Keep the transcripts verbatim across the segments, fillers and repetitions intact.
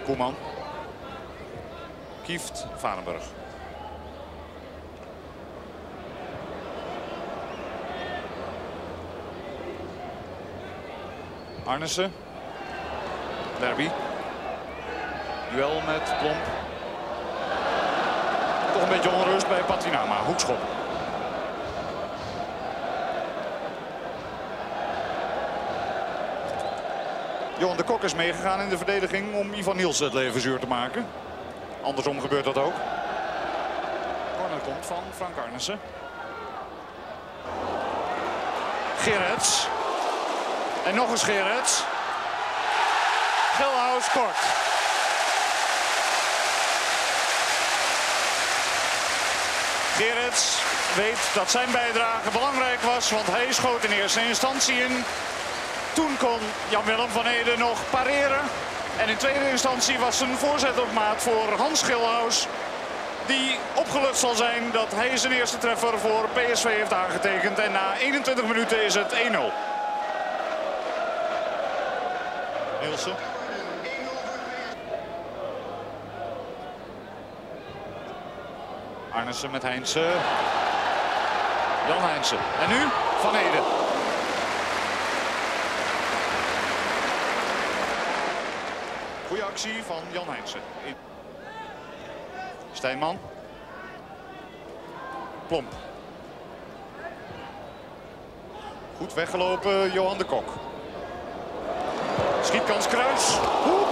Koeman. Kieft, Varenburg. Arnissen. Derby. Duel met Plomp. Toch een beetje onrust bij Patinama. Hoekschop. Johan de Kok is meegegaan in de verdediging om Ivan Nielsen het leven zuur te maken. Andersom gebeurt dat ook. Corner komt van Frank Arnissen. Gerrits. En nog eens Gerrits. Schilhaus kort. Gerrits weet dat zijn bijdrage belangrijk was, want hij schoot in eerste instantie in. Toen kon Jan-Willem van Ede nog pareren. En in tweede instantie was een voorzet op maat voor Hans Schilhaus. Die opgelucht zal zijn dat hij zijn eerste treffer voor P S V heeft aangetekend. En na eenentwintig minuten is het één nul. Nielsen. Arnissen met Heinze. Jan Heinze. En nu Van Ede. Goeie actie van Jan Heinze. Stijnman. Plomp. Goed weggelopen Johan de Kok. Schietkans Kruis. Oeh.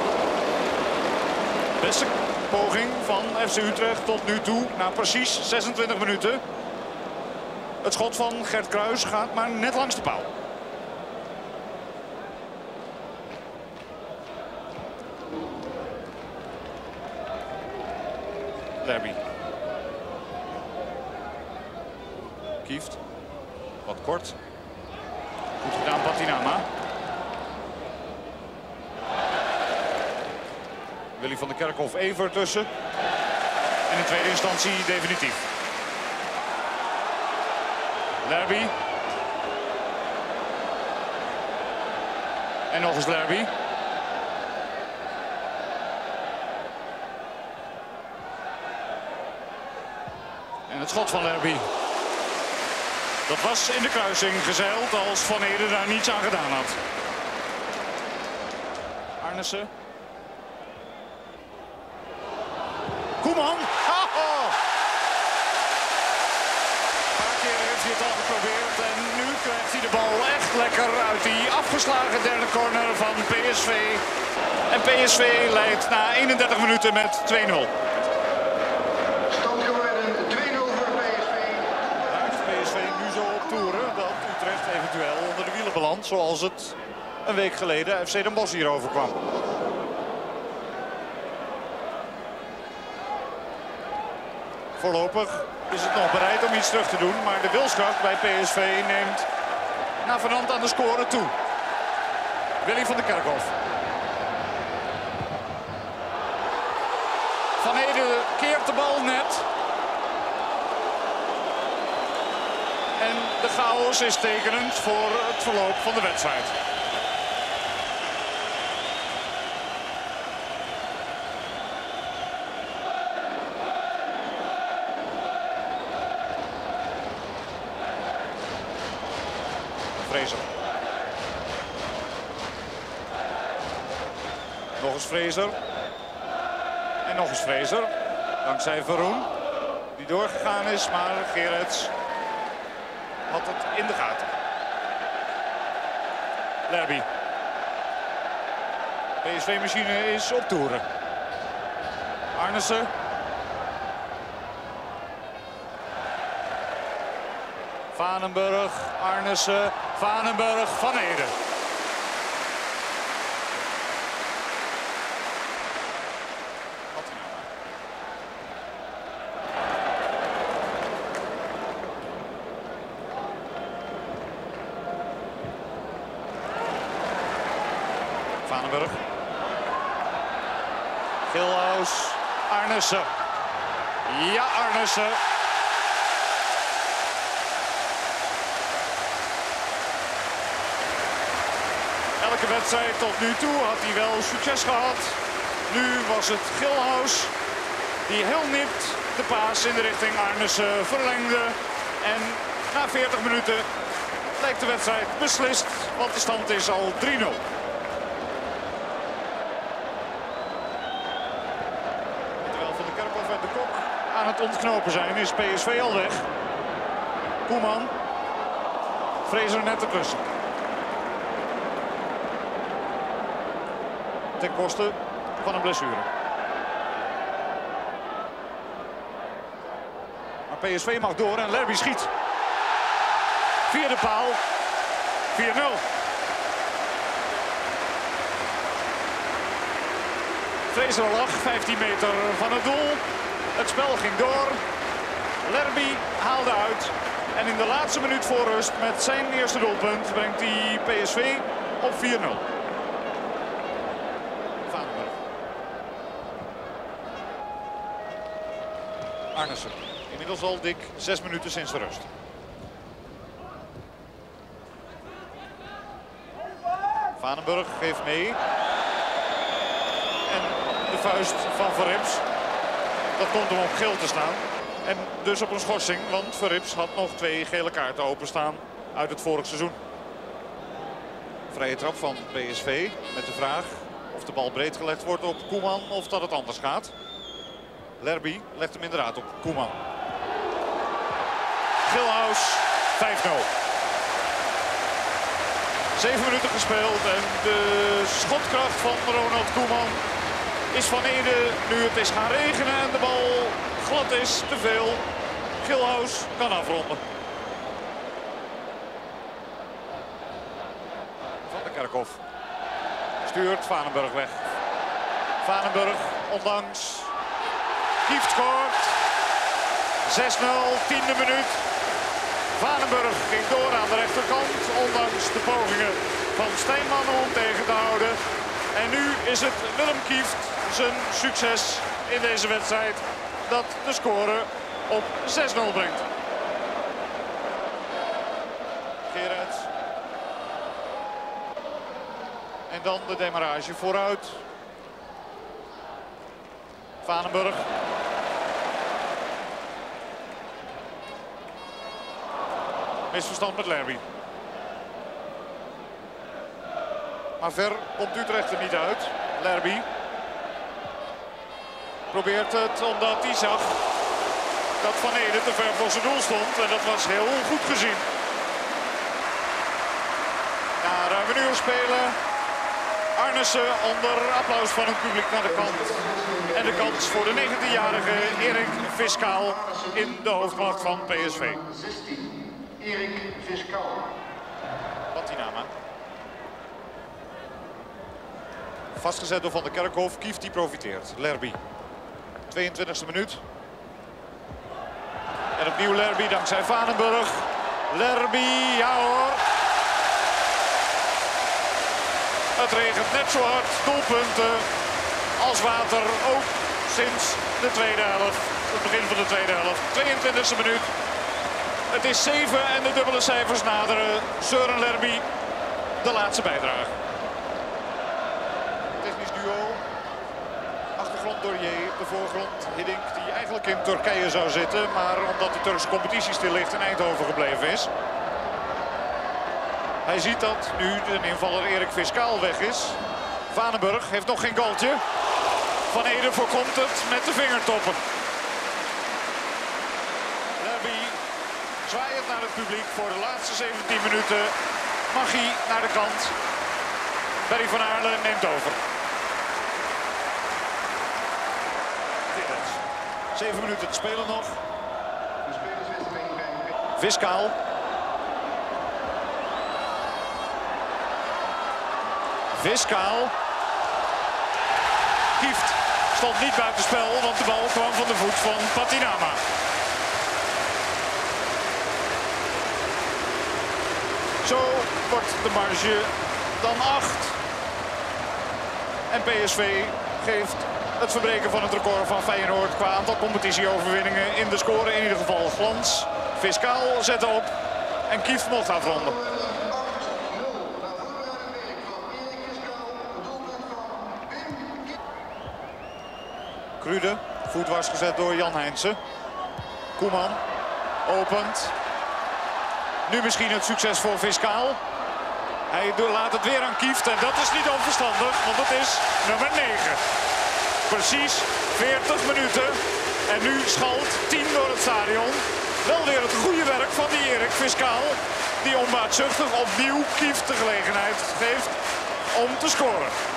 Beste poging van F C Utrecht tot nu toe, na precies zesentwintig minuten. Het schot van Gert Kruis gaat maar net langs de paal. Derby. Kieft. Wat kort. Goed gedaan Patinama. Willy van der Kerkhof even tussen. En in tweede instantie definitief. Derby. En nog eens Derby. En het schot van Derby. Dat was in de kruising gezeild als Van Ede daar niets aan gedaan had. Arnissen. Koeman. Oh! Een paar keer heeft hij het al geprobeerd en nu krijgt hij de bal echt lekker uit die afgeslagen derde corner van P S V. En P S V leidt na eenendertig minuten met twee nul. Stand geworden twee nul voor P S V. Raakt P S V nu zo op toeren dat Utrecht eventueel onder de wielen belandt, zoals het een week geleden F C Den Bosch hier overkwam. Voorlopig is het nog bereid om iets terug te doen, maar de wilskracht bij P S V neemt navenant aan de score toe. Willy van der Kerkhof. Van Ede keert de bal net. En de chaos is tekenend voor het verloop van de wedstrijd. Fraser. Nog eens Fraser. En nog eens Fraser. Dankzij Verhoen. Die doorgegaan is, maar Gerrits had het in de gaten. Derby. P S V-machine is op toeren. Arnissen. Vanenburg, Arnissen, Vanenburg, Van Ede. Vanenburg. Schilhaus, Arnissen. Ja, Arnissen. Elke wedstrijd tot nu toe had hij wel succes gehad. Nu was het Gilhuis die heel nipt de paas in de richting Arnissen verlengde. En na veertig minuten lijkt de wedstrijd beslist, want de stand is al drie nul. Terwijl Van der Kerkhof en de Kok aan het ontknopen zijn, is P S V al weg. Koeman, Fraser net ertussen. Ten koste van een blessure. Maar P S V mag door en Lerby schiet. Via de paal. vier nul. Fraser lag vijftien meter van het doel. Het spel ging door. Lerby haalde uit. En in de laatste minuut voor rust met zijn eerste doelpunt brengt hij P S V op vier nul. Vaanenburg. Arnissen. Inmiddels al dik zes minuten sinds de rust. Vaanenburg geeft mee. En de vuist van Verrips. Dat komt hem op geel te staan. En dus op een schorsing, want Verrips had nog twee gele kaarten openstaan uit het vorig seizoen. Vrije trap van P S V met de vraag of de bal breed gelegd wordt op Koeman of dat het anders gaat. Lerby legt hem inderdaad op Koeman. Gilhuis vijf nul. Zeven minuten gespeeld en de schotkracht van Ronald Koeman is van Ede nu het is gaan regenen en de bal glad is, te veel. Gilhuis kan afronden. Van der Kerkhof stuurt Vaanenburg weg. Vaanenburg ondanks Kieft scoort. zes nul, tiende minuut. Vaanenburg ging door aan de rechterkant, ondanks de pogingen van Steenman om tegen te houden. En nu is het Willem Kieft zijn succes in deze wedstrijd dat de score op zes nul brengt. Gerrits. En dan de demarrage vooruit. Vaanenburg. Misverstand met Lerby. Maar ver komt Utrecht er niet uit. Lerby probeert het omdat hij zag dat Van Ede te ver voor zijn doel stond. En dat was heel goed gezien. Na ruim een uur spelen. Arnissen onder applaus van het publiek naar de kant. En de kans voor de negentienjarige Erik Fiscaal in de hoofdmacht van P S V. Erik Fiscaal. Patinama. Vastgezet door Van der Kerkhof. Kieft die profiteert. Lerby. tweeëntwintigste minuut. En opnieuw Lerby dankzij Vaanenburg. Lerby, ja hoor. Het regent net zo hard. Doelpunten als water. Ook sinds de tweede helft. Het begin van de tweede helft. tweeëntwintigste minuut. Het is zeven en de dubbele cijfers naderen. Søren Lerby, de laatste bijdrage. Technisch duo. Achtergrond Dorje, de voorgrond Hiddink, die eigenlijk in Turkije zou zitten. Maar omdat de Turkse competitie stil ligt in Eindhoven gebleven is. Hij ziet dat nu de invaller Erik Fiscaal weg is. Vaanenburg heeft nog geen goaltje. Van Ede voorkomt het met de vingertoppen. Lerby zwaaiend naar het publiek voor de laatste zeventien minuten. Maggie naar de kant. Barry van Aarle neemt over. Zeven minuten te spelen nog. Fiscaal. Fiscaal. Kieft stond niet buitenspel, want de bal kwam van de voet van Patinama. Zo wordt de marge dan acht. En P S V geeft het verbreken van het record van Feyenoord qua aantal competitieoverwinningen in de score in ieder geval glans. Fiscaal zette op en Kieft mocht afronden. Krude, voet was gezet door Jan Heinsen. Koeman opent. Nu misschien het succes voor Fiscaal. Hij laat het weer aan Kieft en dat is niet onverstandig, want het is nummer negen. Precies veertig minuten en nu schalt tien door het stadion. Wel weer het goede werk van die Erik Fiscaal, die onbaatzuchtig opnieuw Kieft de gelegenheid geeft om te scoren.